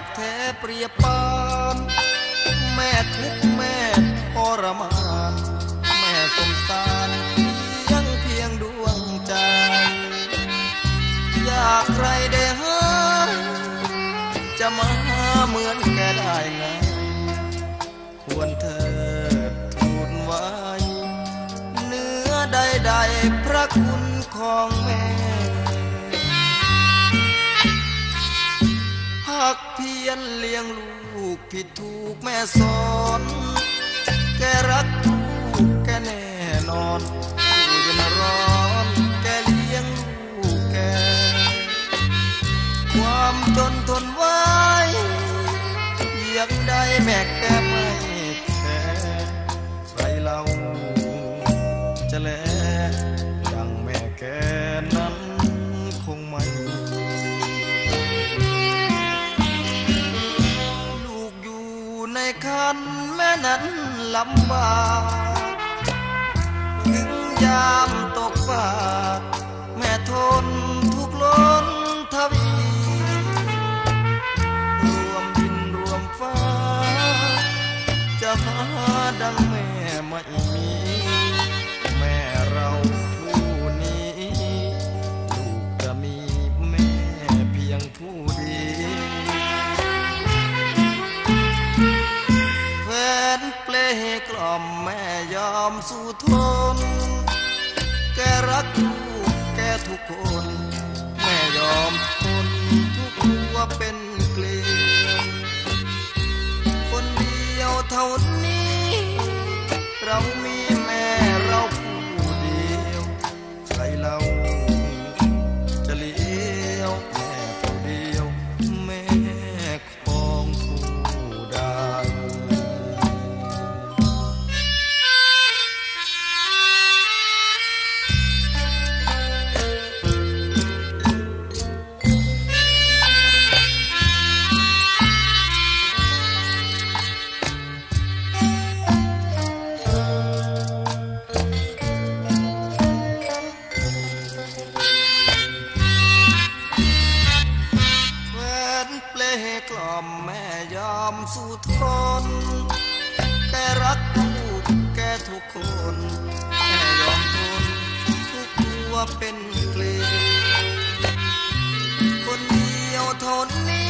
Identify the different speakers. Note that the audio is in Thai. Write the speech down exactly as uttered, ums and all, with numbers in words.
Speaker 1: แท้เปรียบปานแม่ทุกแม่ทรมานแม่สงสารยังเพียงดวงใจอยากใครได้หาจะมาเหมือนแกได้ไงควรเธอทูลไว้เนื้อใดๆพระคุณของแม่หากเพียรเลี้ยงลูกผิดถูกแม่สอนแกรักลูกแกแน่นอนอยู่เย็นร้อนแกเลี้ยงลูกแกความจนทนไว้ยังได้แม่แกไม่แคร์ใครเล่าจะแลดังแม่แกนั้นคงไม่ลูกอยู่ในคันแม่นั้นลำบากถึงยามตกฟากแม่ทนทุกล้นทวีฟ้าจะหาดังแม่ไม่มีแม่เราผู้นี้ลูกจะมีแม่เพียงผู้เดียวแฟนเปลกล่อมแม่ยอมสู้ทนแกรักลูกแกทุกคนแม่ยอมทนทุกหัวเป็นเกลียวคนเดียวเท่านี้เรามีแม่เราผู้เดียวใครเราจะเลี้ยวแม่ผู้เดียวแม่ของผู้ใดกล่อมแม่ยอมสู้ทนแกรักลูกแกทุกคนแม่ยอมทนทุกหัวเป็นเกลียวคนเดียวเท่านี้